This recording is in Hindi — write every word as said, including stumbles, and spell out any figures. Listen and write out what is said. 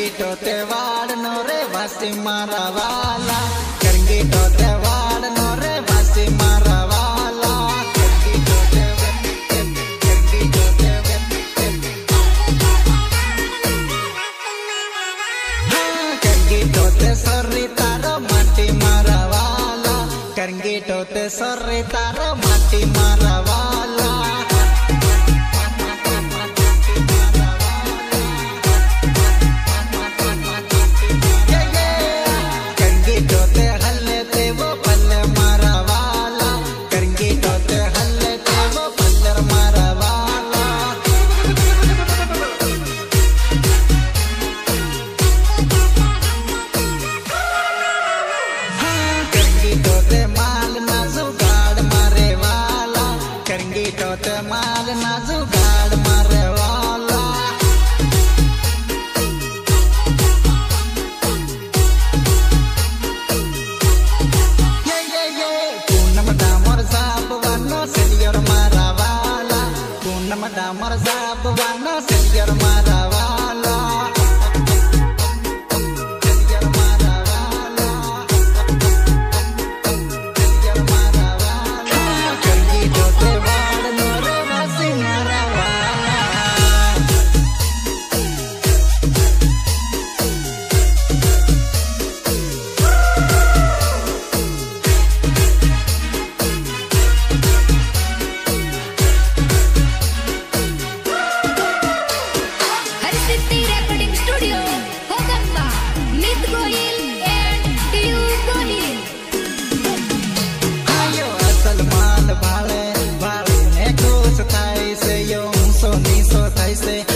करंगी टोते वाड़ नो रे वासी मारा वाला करंगी टोते वाड़ नो रे वासी मारा वाला करंगी टोते करंगी टोते करंगी टोते सोरी तारो माटी मारा वाला करंगी टोते सोरी तारो माटी मारा वाला टोते माल ना जुगाड़ मारे वाला ये ये ये पूनम डामर साब वानो सिलियर मारा वाला पूनम डामर साब वानो सिलियर मारा वाला सिलियर मारा वाला सिलियर मारा वाला करंगी टोते say